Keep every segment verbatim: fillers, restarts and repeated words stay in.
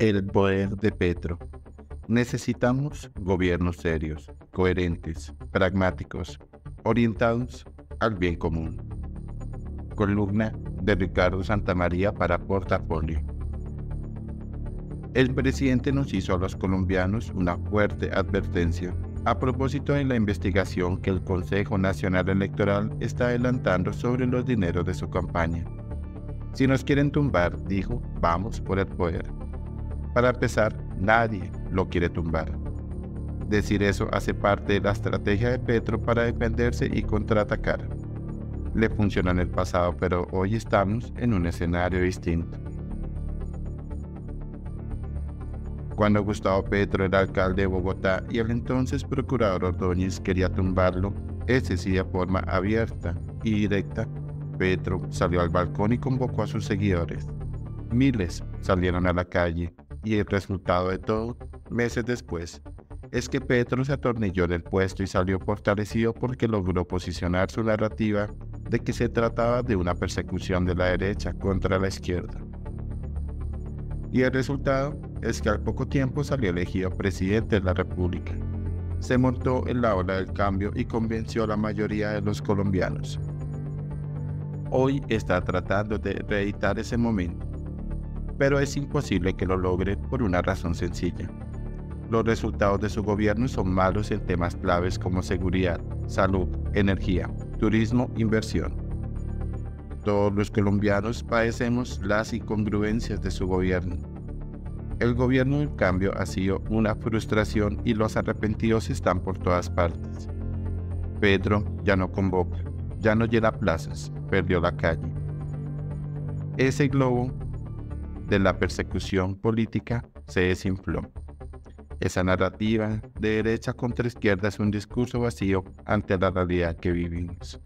El poder de Petro. Necesitamos gobiernos serios, coherentes, pragmáticos, orientados al bien común. Columna de Ricardo Santamaría para Portafolio. El presidente nos hizo a los colombianos una fuerte advertencia a propósito de la investigación que el Consejo Nacional Electoral está adelantando sobre los dineros de su campaña. Si nos quieren tumbar, dijo, vamos por el poder. Para empezar, nadie lo quiere tumbar. Decir eso hace parte de la estrategia de Petro para defenderse y contraatacar. Le funcionó en el pasado, pero hoy estamos en un escenario distinto. Cuando Gustavo Petro era alcalde de Bogotá y el entonces procurador Ordóñez quería tumbarlo, ese sí de forma abierta y directa, Petro salió al balcón y convocó a sus seguidores. Miles salieron a la calle y el resultado de todo, meses después, es que Petro se atornilló en el puesto y salió fortalecido porque logró posicionar su narrativa de que se trataba de una persecución de la derecha contra la izquierda. Y el resultado es que al poco tiempo salió elegido presidente de la República. Se montó en la ola del cambio y convenció a la mayoría de los colombianos. Hoy está tratando de reeditar ese momento, pero es imposible que lo logre por una razón sencilla. Los resultados de su gobierno son malos en temas claves como seguridad, salud, energía, turismo, inversión. Todos los colombianos padecemos las incongruencias de su gobierno. El gobierno del cambio ha sido una frustración y los arrepentidos están por todas partes. Petro ya no convoca, ya no llena plazas, perdió la calle. Ese globo de la persecución política se desinfló. Esa narrativa de derecha contra izquierda es un discurso vacío ante la realidad que vivimos.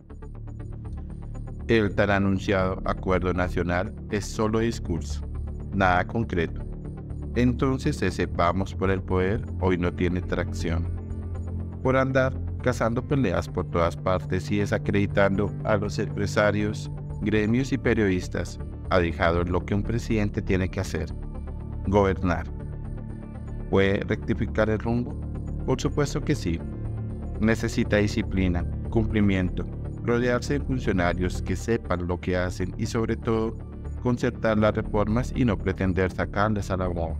El tan anunciado acuerdo nacional es solo discurso, nada concreto. Entonces ese vamos por el poder hoy no tiene tracción. Por andar cazando peleas por todas partes y desacreditando a los empresarios, gremios y periodistas, ha dejado lo que un presidente tiene que hacer: gobernar. ¿Puede rectificar el rumbo? Por supuesto que sí. Necesita disciplina, cumplimiento, rodearse de funcionarios que sepan lo que hacen y sobre todo concertar las reformas y no pretender sacarles a la boca.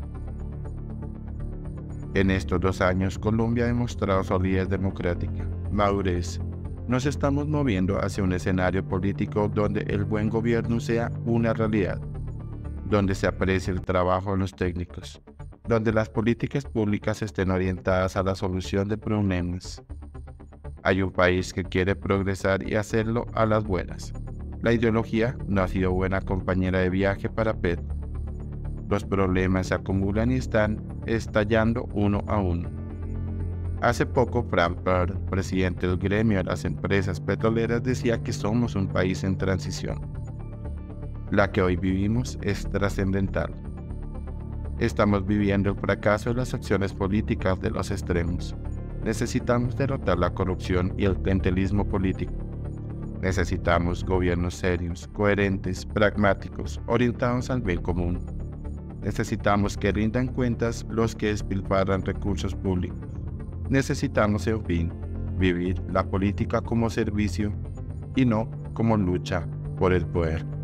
En estos dos años Colombia ha demostrado solidez democrática, madurez. Nos estamos moviendo hacia un escenario político donde el buen gobierno sea una realidad, donde se aprecie el trabajo de los técnicos, donde las políticas públicas estén orientadas a la solución de problemas. Hay un país que quiere progresar y hacerlo a las buenas. La ideología no ha sido buena compañera de viaje para Petro. Los problemas se acumulan y están estallando uno a uno. Hace poco, Frank Perl, presidente del gremio de las empresas petroleras, decía que somos un país en transición. La que hoy vivimos es trascendental. Estamos viviendo el fracaso de las acciones políticas de los extremos. Necesitamos derrotar la corrupción y el clientelismo político. Necesitamos gobiernos serios, coherentes, pragmáticos, orientados al bien común. Necesitamos que rindan cuentas los que despilfarran recursos públicos. Necesitamos, en fin, vivir la política como servicio y no como lucha por el poder.